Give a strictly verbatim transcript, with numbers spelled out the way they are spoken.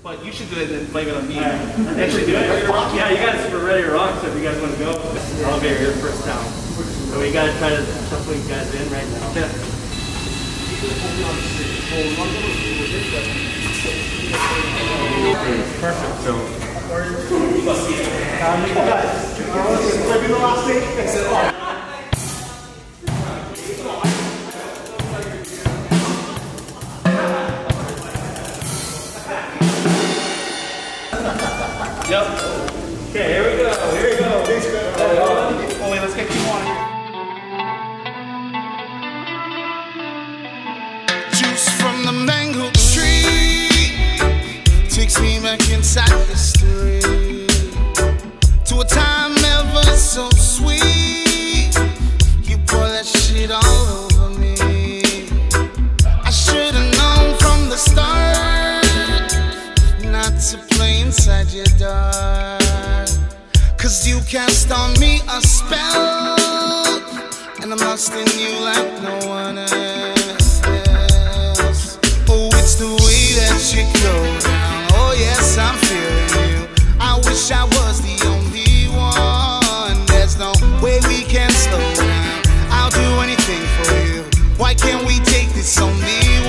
But you should do it and then blame it on me. Right. Actually, do it. Yeah, you guys are ready to rock, so if you guys want to go, I'll be your first down. So we gotta try to shuffle you guys in right now. Yeah. Perfect. So. Maybe the last thing. Yep. Okay, here we go. Here we go. Oh wait, let's get Kimo on here. Juice from the mango tree takes me back inside history to a time ever so sweet. You pour that shit all over me. I should have known from the start not to play inside your dark, cause you cast on me a spell, and I'm lost in you like no one else. Oh, it's the way that you go down. Oh yes, I'm feeling you. I wish I was the only one. There's no way we can slow down. I'll do anything for you. Why can't we take this on me?